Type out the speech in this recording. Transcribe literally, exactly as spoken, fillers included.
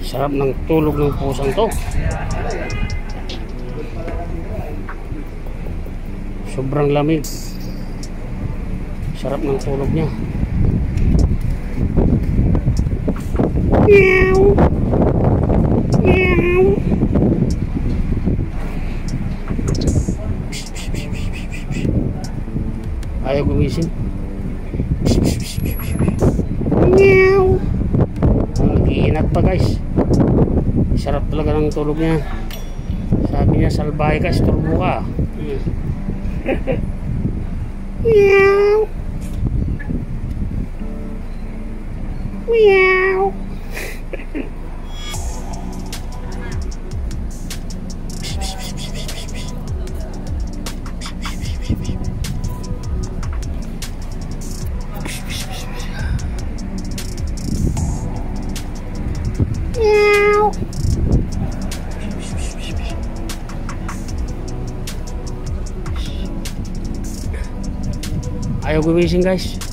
Sarap ng tulog ng pusang to. Sobrang lamig. Sarap ng tulog niya. Meow. Meow. Ayaw gumising. Meow. Nag-iinat pa guys. Sarap talaga ng tulog niya. Sabi niya, salbahe ka, isturbo ka. Meow. Meow. Meow. Ayaw gumising guys.